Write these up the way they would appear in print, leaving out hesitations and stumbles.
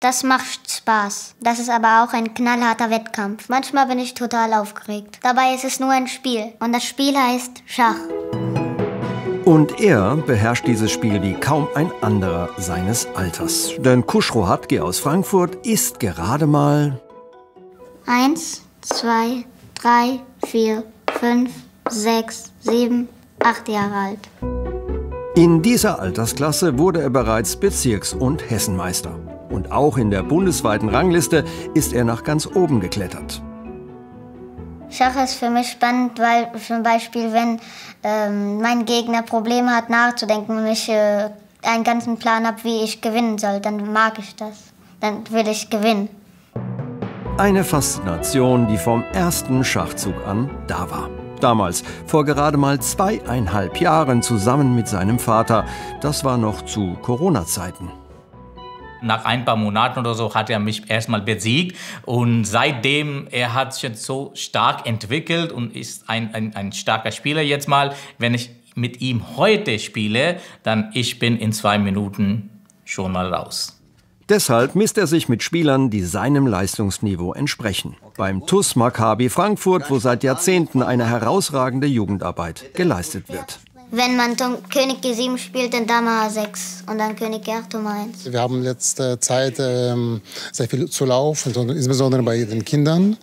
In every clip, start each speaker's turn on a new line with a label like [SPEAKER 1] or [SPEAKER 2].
[SPEAKER 1] Das macht Spaß. Das ist aber auch ein knallharter Wettkampf. Manchmal bin ich total aufgeregt. Dabei ist es nur ein Spiel. Und das Spiel heißt Schach.
[SPEAKER 2] Und er beherrscht dieses Spiel wie kaum ein anderer seines Alters. Denn Kusch Rohatgi aus Frankfurt ist gerade mal
[SPEAKER 1] 1, 2, 3, 4, 5, 6, 7, 8 Jahre alt.
[SPEAKER 2] In dieser Altersklasse wurde er bereits Bezirks- und Hessenmeister. Und auch in der bundesweiten Rangliste ist er nach ganz oben geklettert.
[SPEAKER 1] Schach ist für mich spannend, weil zum Beispiel, wenn mein Gegner Probleme hat nachzudenken und ich einen ganzen Plan habe, wie ich gewinnen soll, dann mag ich das. Dann will ich gewinnen.
[SPEAKER 2] Eine Faszination, die vom ersten Schachzug an da war. Damals, vor gerade mal 2,5 Jahren, zusammen mit seinem Vater. Das war noch zu Corona-Zeiten.
[SPEAKER 3] Nach ein paar Monaten oder so hat er mich erstmal besiegt. Und seitdem, er hat sich jetzt so stark entwickelt und ist ein starker Spieler jetzt mal. Wenn ich mit ihm heute spiele, dann ich bin in 2 Minuten schon mal raus.
[SPEAKER 2] Deshalb misst er sich mit Spielern, die seinem Leistungsniveau entsprechen. Beim TuS Maccabi Frankfurt, wo seit Jahrzehnten eine herausragende Jugendarbeit geleistet wird.
[SPEAKER 1] Wenn man König G7 spielt, dann Dame H6 und dann König G8 Turm 1.
[SPEAKER 4] Wir haben letzte Zeit sehr viel zu laufen, insbesondere bei den Kindern.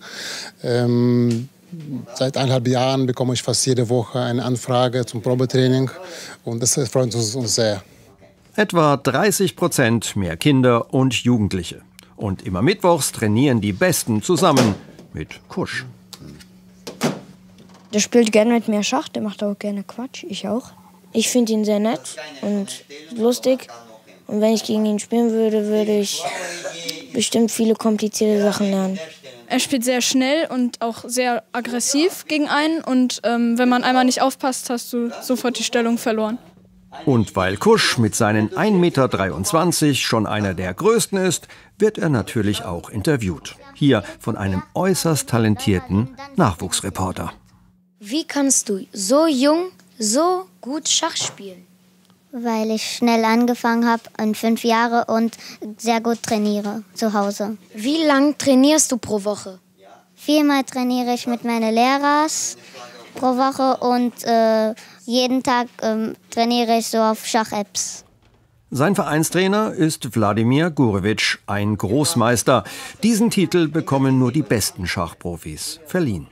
[SPEAKER 4] Seit 1,5 Jahren bekomme ich fast jede Woche eine Anfrage zum Probetraining und das freut uns sehr.
[SPEAKER 2] Etwa 30% mehr Kinder und Jugendliche. Und immer mittwochs trainieren die Besten zusammen mit Kusch.
[SPEAKER 5] Der spielt gerne mit mir Schach, der macht auch gerne Quatsch, ich auch. Ich finde ihn sehr nett und lustig. Und wenn ich gegen ihn spielen würde, würde ich bestimmt viele komplizierte Sachen lernen.
[SPEAKER 6] Er spielt sehr schnell und auch sehr aggressiv gegen einen. Und wenn man einmal nicht aufpasst, hast du sofort die Stellung verloren.
[SPEAKER 2] Und weil Kusch mit seinen 1,23 Meter schon einer der größten ist, wird er natürlich auch interviewt. Hier von einem äußerst talentierten Nachwuchsreporter.
[SPEAKER 5] Wie kannst du so jung, so gut Schach spielen?
[SPEAKER 1] Weil ich schnell angefangen habe, in 5 Jahren und sehr gut trainiere zu Hause.
[SPEAKER 5] Wie lang trainierst du pro Woche?
[SPEAKER 1] 4-mal trainiere ich mit meinen Lehrers pro Woche und jeden Tag trainiere ich so auf Schach-Apps.
[SPEAKER 2] Sein Vereinstrainer ist Wladimir Gurewitsch, ein Großmeister. Diesen Titel bekommen nur die besten Schachprofis verliehen.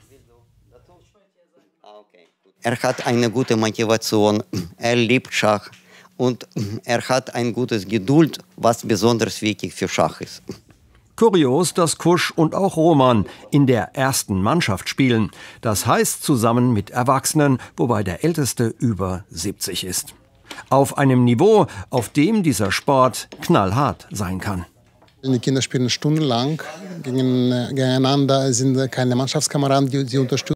[SPEAKER 7] Er hat eine gute Motivation, er liebt Schach und er hat ein gutes Geduld, was besonders wichtig für Schach ist.
[SPEAKER 2] Kurios, dass Kusch und auch Roman in der ersten Mannschaft spielen. Das heißt zusammen mit Erwachsenen, wobei der Älteste über 70 ist. Auf einem Niveau, auf dem dieser Sport knallhart sein kann.
[SPEAKER 4] Die Kinder spielen stundenlang gegeneinander, sind keine Mannschaftskameraden, die unterstützen.